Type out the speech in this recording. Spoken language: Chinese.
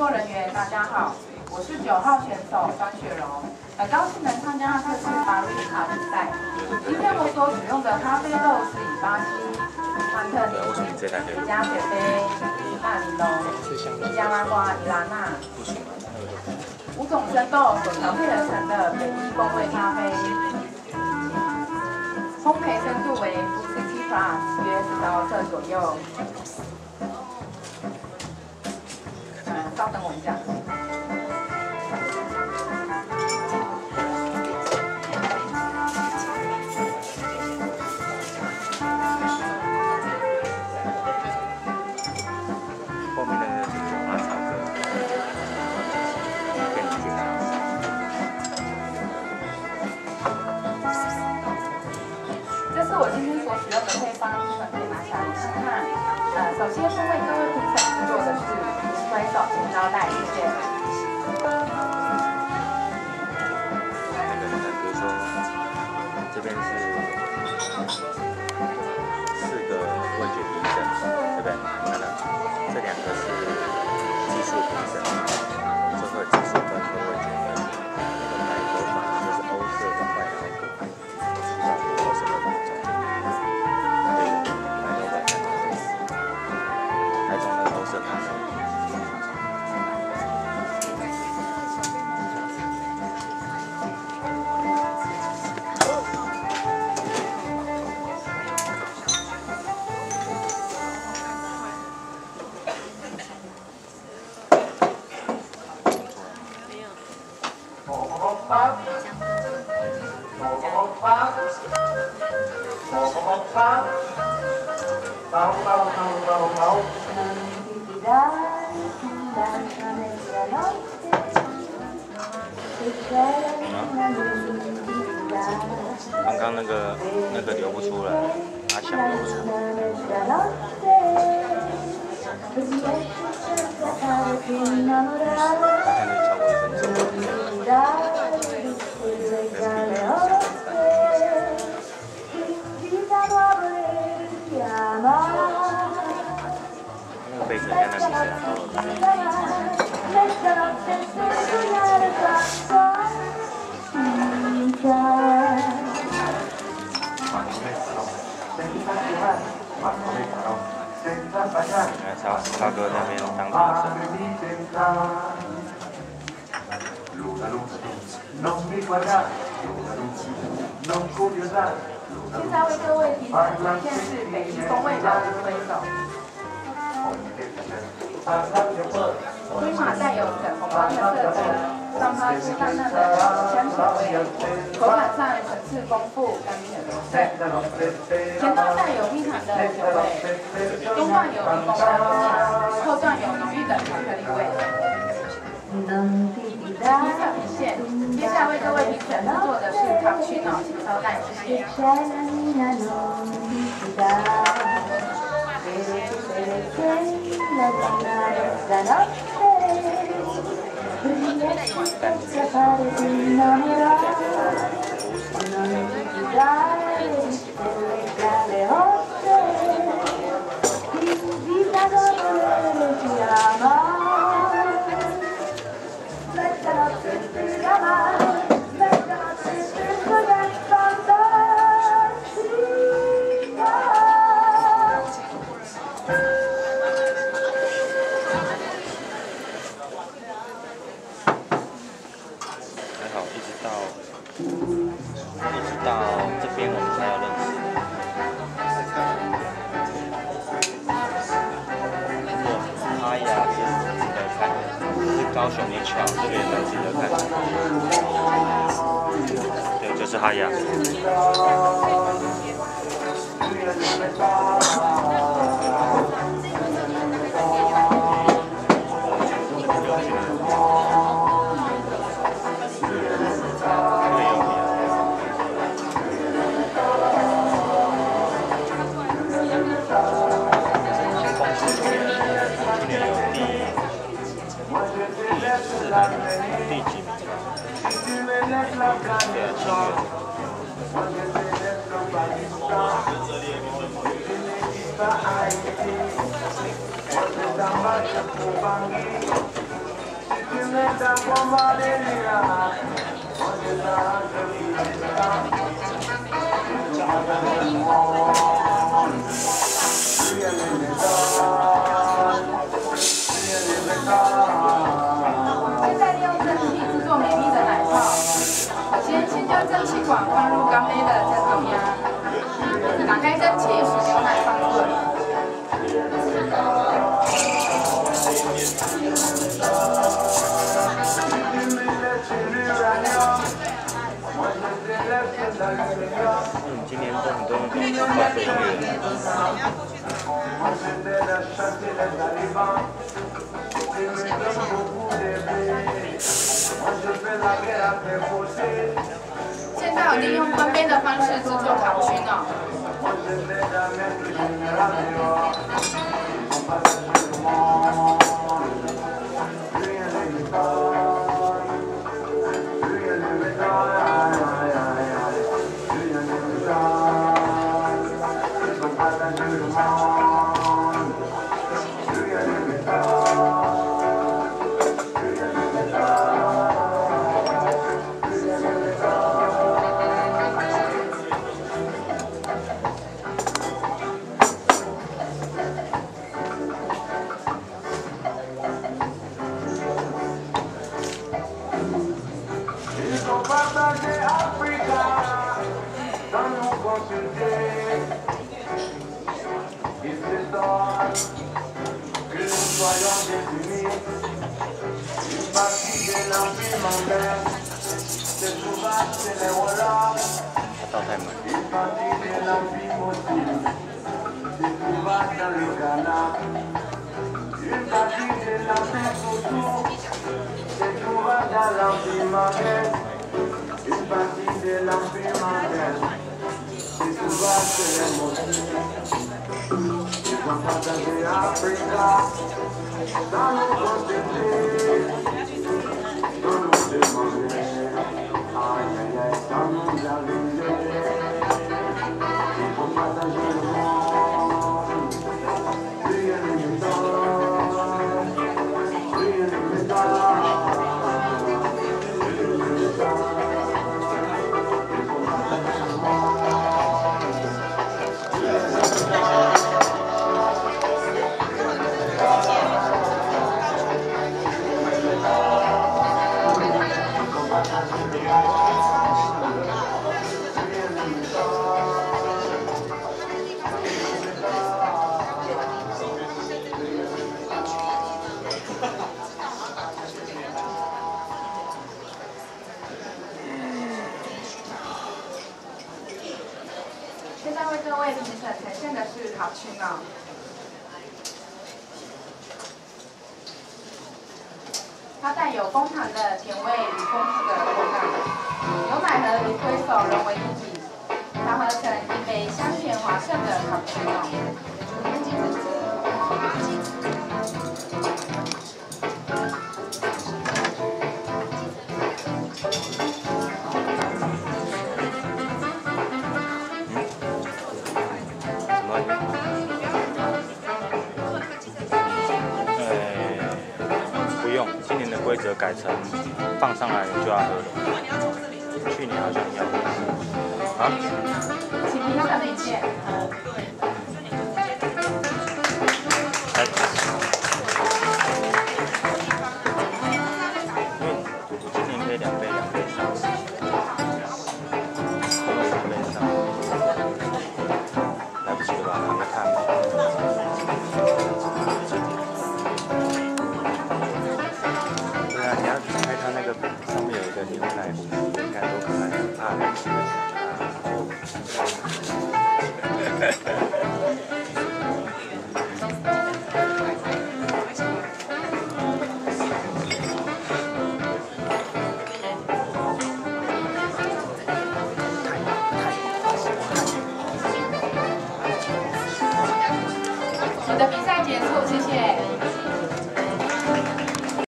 作人员，大家好，我是9号选手张雪蓉，很高兴能参加这次巴瑞卡比赛。今天我所使用的咖啡豆是以巴西安特尼、伊加雪菲、纳尼龙、尼加拉瓜、伊拉纳5种生豆所调配而成的北意风味咖啡，烘焙深度为50+，约10毫克左右。稍等我一下。 后面那个是酒吧唱歌，跟你介绍。 这是我今天所使用的配方，你们可以拿起来看看。首先是为各位评审制作的是espresso，请招待，谢谢。 那个比如说这边是4个味觉评审，对不对？看到这2个是技术评审，这个技术分和味觉分。那个白头发就是欧式的坏老虎，欧式的那种。对，白头发才能会死。台中的欧式咖啡。刚刚那个流不出来，阿翔流不出来。大概就超过1分钟。那个杯子在那里是倒了。超哥那边当评审。 现在为各位评审呈现是北极风味的espresso，灰马带有粉红光的色泽，上方是淡淡的香草味，口感上层次丰富，甘甜柔顺。前段带有蜜糖的酒味，中段有柠檬的香，后段有浓郁的巧克力味。评审评线，接下来为各位评审制作的是卡布奇诺，请稍待，谢谢。到这边我们才有认识。如果哈雅是值得看的，是高雄一桥，这个也蛮值得看的。对，就是哈雅。第几名？ 现在利用蒸汽制作绵密的奶泡。首先，先将蒸汽管放入缸内的正中央，打开蒸汽，使牛奶放入。 今年都很多那种快飞乐。 现在我利用分杯的方式制作烤熏哦。 倒太满。 现在为各位评审呈现的是烤熏哦。它带有枫糖的甜味与丰富的口感，牛奶和芦荟手融为一体，调和成一杯香甜滑顺的烤熏哦。 不用，今年的规则改成放上来就要喝了。去年好像要。啊？ 请评审的意见。今年可以2杯上。2杯上。来不及了吧？还没看。你要拍它那个上面有一个牛奶壶，应该多可爱，怕很